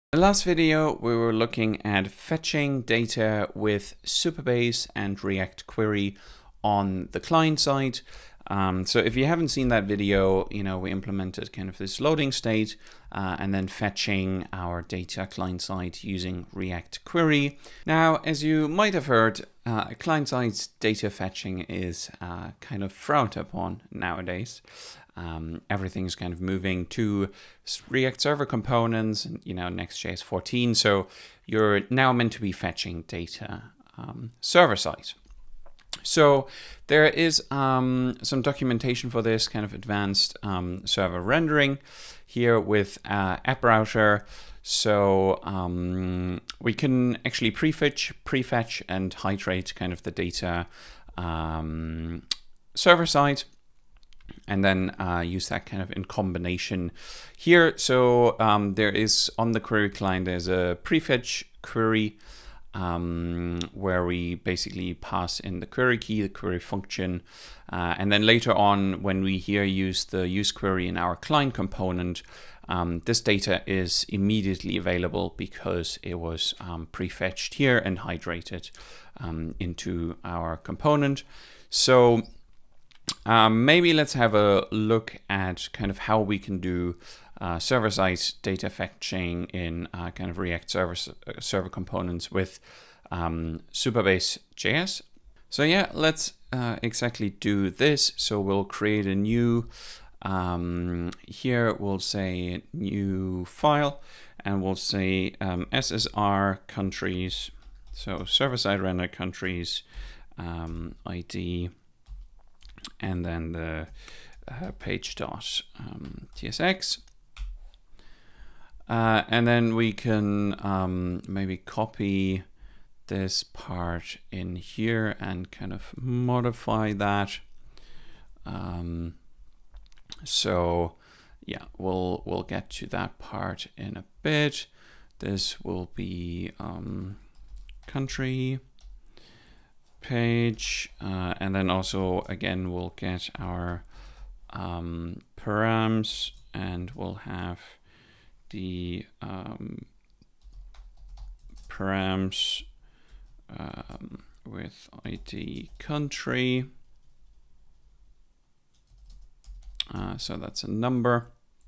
In the last video, we were looking at fetching data with Supabase and React Query on the client side. So if you haven't seen that video, we implemented kind of this loading state and then fetching our data client side using React Query. Now, as you might have heard, client-side data fetching is kind of frowned upon nowadays. Everything's kind of moving to React Server Components, Next.js 14. So you're now meant to be fetching data server side. So there is some documentation for this kind of advanced server rendering here with App Router. So we can actually prefetch, and hydrate kind of the data server side, and then use that kind of in combination here. So there is on the query client, there's a prefetch query where we basically pass in the query key, the query function, and then later on when we here use the use query in our client component, this data is immediately available because it was prefetched here and hydrated into our component. So maybe let's have a look at kind of how we can do server-side data fetching in kind of React server components with supabase-js. So yeah, let's exactly do this. So we'll create a new, here we'll say new file, and we'll say SSR countries, so server-side render countries, ID, and then the page.tsx. And then we can maybe copy this part in here and kind of modify that. So yeah, we'll get to that part in a bit. This will be country page, and then also again we'll get our params, and we'll have the params with ID country. So that's a number.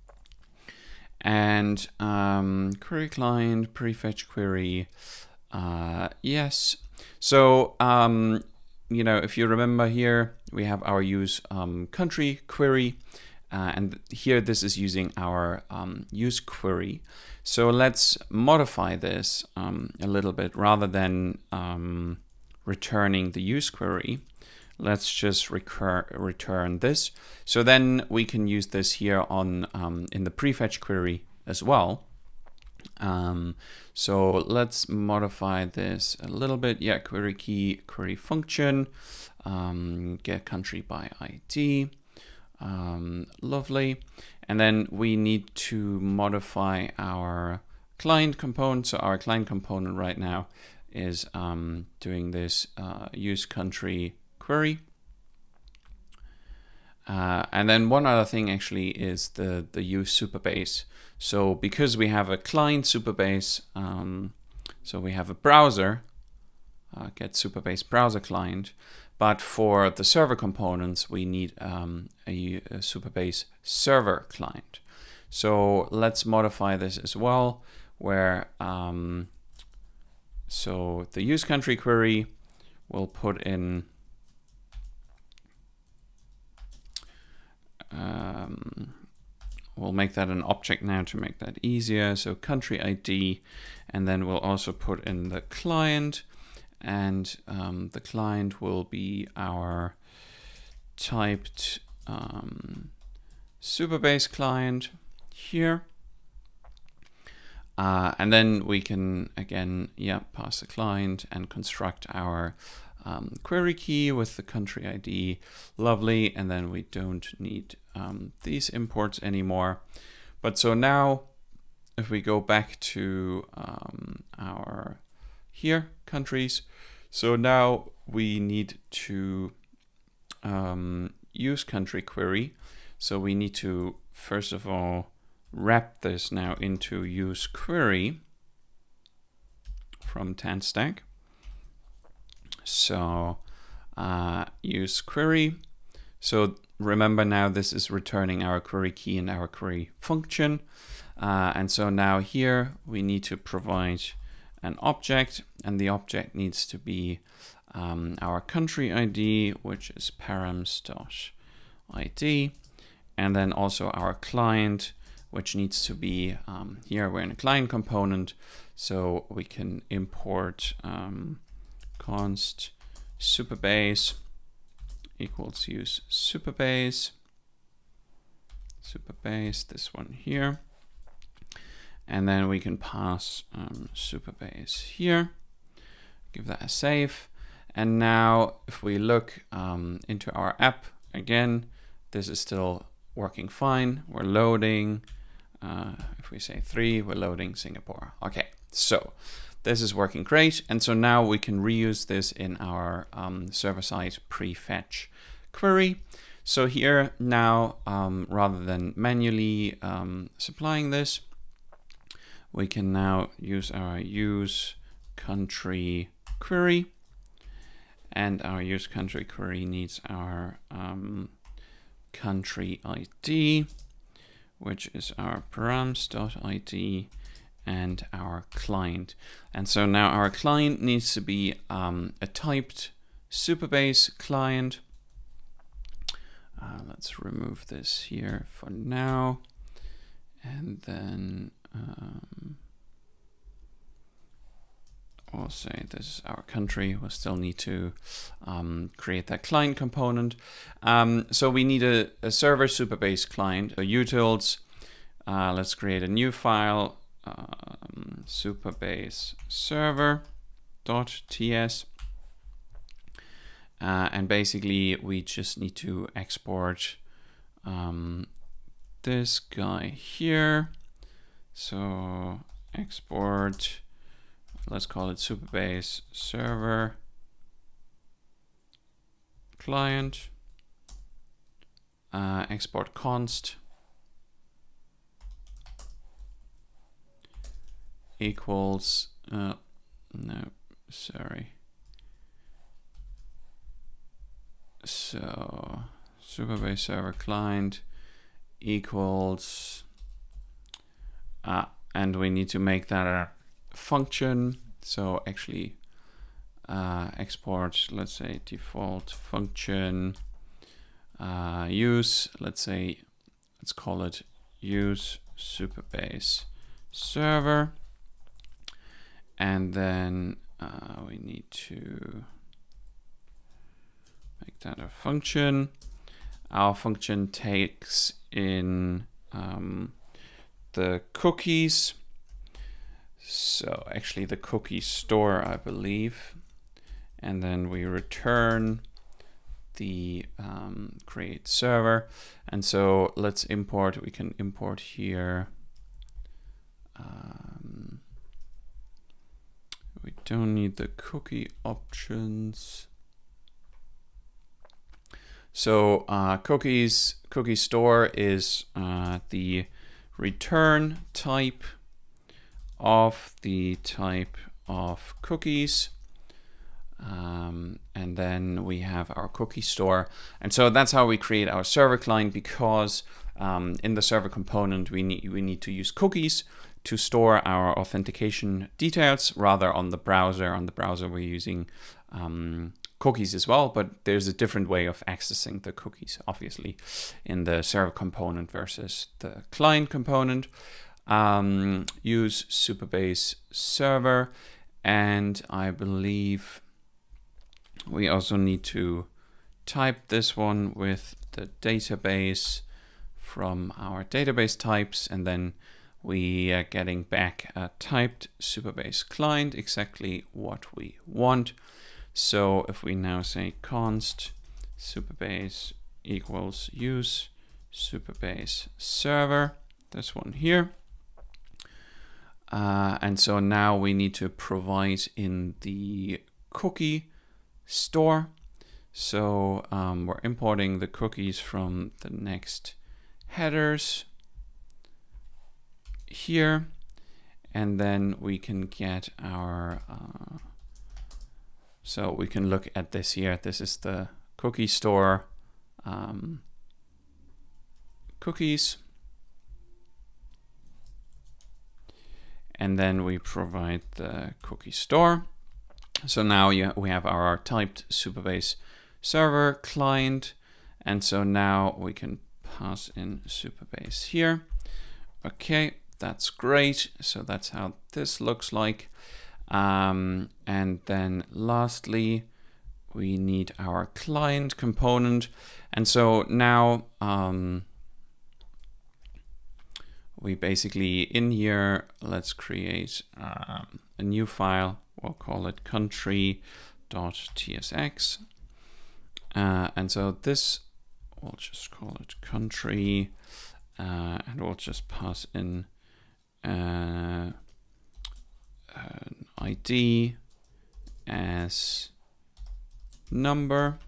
And query client, prefetch query, yes. So, if you remember here, we have our use country query, and here this is using our use query. So let's modify this a little bit. Rather than returning the use query, let's just return this. So then we can use this here on in the prefetch query as well. So let's modify this a little bit. Yeah, query key, query function, get country by ID. Lovely. And then we need to modify our client component. So our client component right now is doing this use country query. And then one other thing actually is the use supabase. So because we have a client supabase, so we have a browser, get supabase browser client, but for the server components, we need a supabase server client. So let's modify this as well, where so the use country query will put in we'll make that an object now to make that easier. So country ID, and then we'll also put in the client, and the client will be our typed supabase client here. And then we can again, pass the client and construct our query key with the country ID. Lovely. And then we don't need these imports anymore. But so now if we go back to our here countries, so now we need to use country query. So we need to first of all wrap this now into use query. from TanStack. So use query. So remember now this is returning our query key and our query function. And so now here we need to provide an object, and the object needs to be our country ID, which is params.id, and then also our client, which needs to be here we're in a client component, so we can import const supabase equals use supabase, this one here, and then we can pass supabase here, give that a save. And now if we look into our app again, this is still working fine. We're loading, if we say 3, we're loading Singapore. Okay, so this is working great. And so now we can reuse this in our server-side prefetch query. So here now, rather than manually supplying this, we can now use our use country query, and our use country query needs our country ID, which is our params.id, and our client. And so now our client needs to be a typed supabase client. Let's remove this here for now, and then we'll say this is our country. We'll still need to create that client component. So we need a server supabase client, a utils. Let's create a new file, supabase server.ts. And basically we just need to export this guy here. So export, let's call it supabase server client, export const equals, no, sorry. So supabase server client equals, and we need to make that a function. So actually export, let's say default function, use, let's call it use supabase server. And then we need to make that a function. Our function takes in the cookies. So actually the cookie store, I believe. And then we return the create server. And so let's import, we can import here. We don't need the cookie options. So cookie store is the return type of the type of cookies. And then we have our cookie store. And so that's how we create our server client, because in the server component, we need to use cookies to store our authentication details, rather on the browser. On the browser, we're using cookies as well, but there's a different way of accessing the cookies, obviously, in the server component versus the client component. Use supabase server, and I believe we also need to type this one with the database from our database types, and then we are getting back a typed supabase client, exactly what we want. So if we now say const supabase equals use supabase server, this one here. And so now we need to provide in the cookie store. So we're importing the cookies from the next headers here. and then we can get our, so we can look at this here. This is the cookie store cookies. And then we provide the cookie store. So now we have our typed Supabase server client. And so now we can pass in Supabase here. Okay, that's great. So that's how this looks like. And then lastly, we need our client component. And so now we basically in here, let's create a new file. We'll call it country.tsx. And so this, we'll just call it country, and we'll just pass in an ID as number.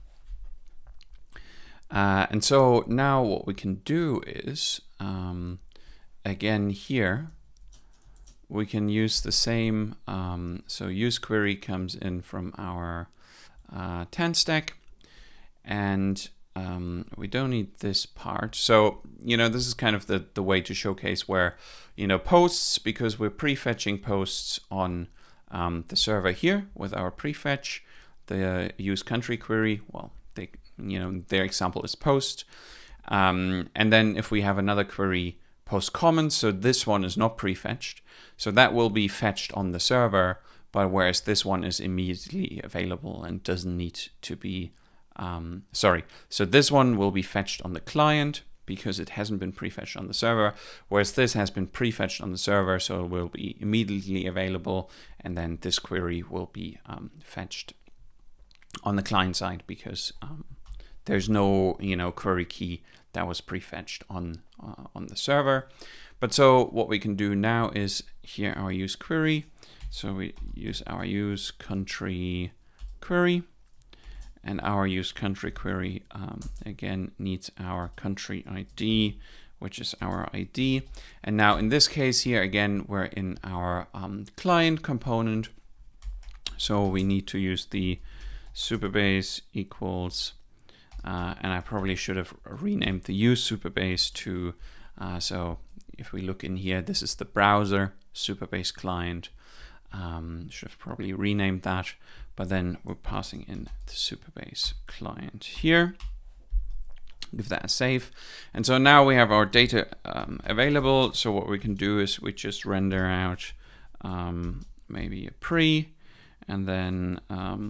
And so now what we can do is, again here, we can use the same, so use query comes in from our TanStack, and we don't need this part. So, this is kind of the way to showcase where, posts, because we're prefetching posts on the server here with our prefetch, the use country query, well, their example is post. And then if we have another query, post comments, so this one is not prefetched, so that will be fetched on the server, but whereas this one is immediately available and doesn't need to be, so this one will be fetched on the client because it hasn't been prefetched on the server, whereas this has been prefetched on the server, so it will be immediately available, and then this query will be fetched on the client side because there's no query key that was prefetched on the server. But so what we can do now is here our use query. So we use our use country query, and our use country query again needs our country ID, which is our ID. And now in this case here again we're in our client component, so we need to use the supabase equals, and I probably should have renamed the use supabase to, so if we look in here, this is the browser supabase client. Should have probably renamed that, but then we're passing in the supabase client here. Give that a save. And so now we have our data available. So what we can do is we just render out maybe a pre, and then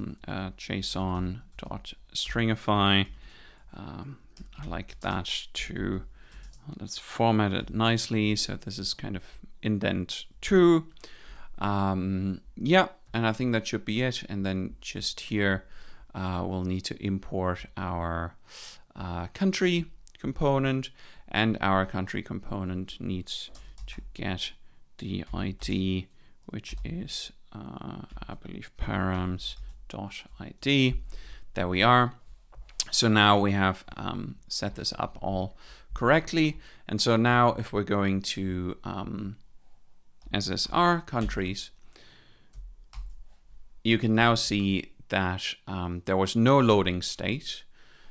JSON.stringify. I like that to, let's format it nicely. So this is kind of indent 2. Yeah, and I think that should be it. And then just here, we'll need to import our country component, and our country component needs to get the ID, which is, I believe, params.id. There we are. So now we have set this up all correctly. And so now if we're going to SSR countries, you can now see that there was no loading state.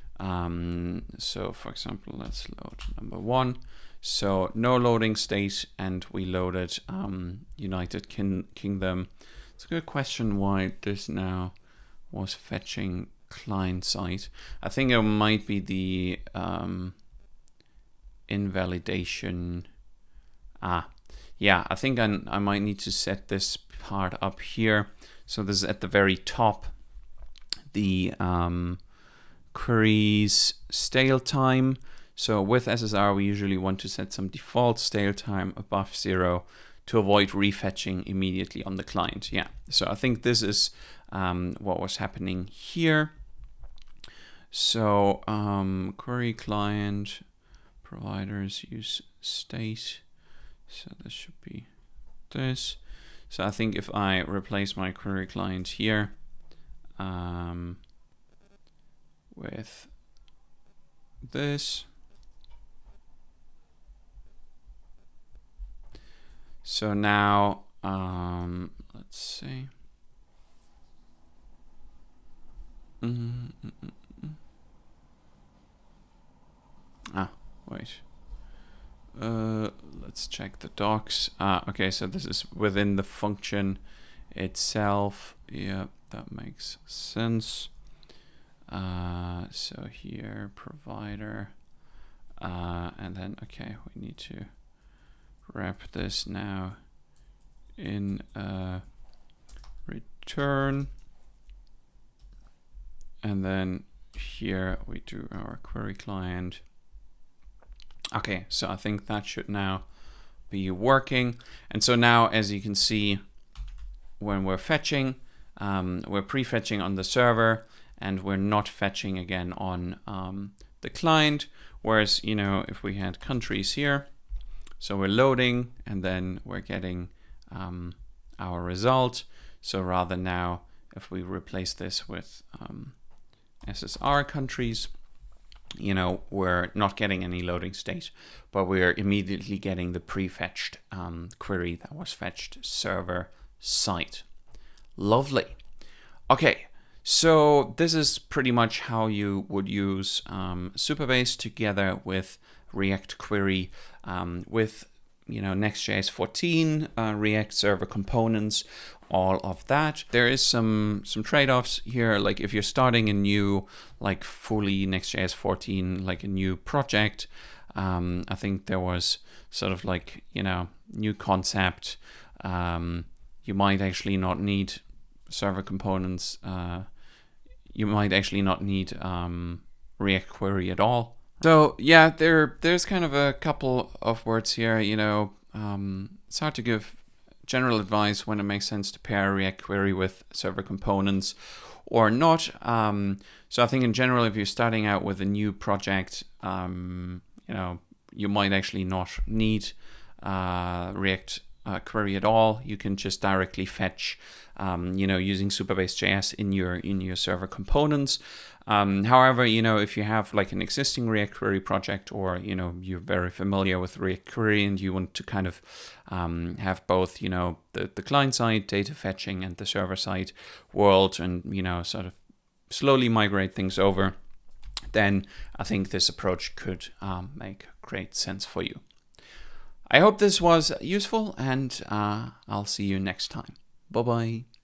So for example, let's load number 1. So no loading state, and we loaded United Kingdom. It's a good question why this now was fetching client side. I think it might be the invalidation. Yeah, I think I might need to set this part up here. So this is at the very top, the queries staleTime. So with SSR, we usually want to set some default staleTime above 0 to avoid refetching immediately on the client. Yeah, so I think this is what was happening here. So query client providers use state. So this should be this. So I think if I replace my query client here with this, so now Let's see. Wait. Let's check the docs. Okay, so this is within the function itself. Yeah, that makes sense. So here, provider, and then, okay, we need to wrap this now in return. And then here we do our query client. Okay, so I think that should now be working. And so now, as you can see, when we're fetching, we're prefetching on the server, and we're not fetching again on the client. Whereas, you know, if we had countries here, so we're loading and then we're getting our result. So rather now, if we replace this with SSR countries, you know, we're not getting any loading state, but we're immediately getting the prefetched query that was fetched server side. Lovely. Okay, so this is pretty much how you would use Supabase together with React Query with, you know, Next.js 14, React Server Components, all of that. There is some trade-offs here. Like if you're starting a new, like fully Next.js 14, like a new project, I think there was sort of like, you know, new concept. You might actually not need server components. You might actually not need React Query at all. So yeah, there's kind of a couple of words here, you know, it's hard to give general advice when it makes sense to pair React Query with server components or not. So I think in general, if you're starting out with a new project, you know, you might actually not need React Query at all. You can just directly fetch, you know, using supabase-js in your server components. However, you know, if you have like an existing React Query project, or, you know, you're very familiar with React Query and you want to kind of have both, you know, the client side data fetching and the server side world, and, you know, sort of slowly migrate things over, then I think this approach could make great sense for you. I hope this was useful, and I'll see you next time. Bye-bye.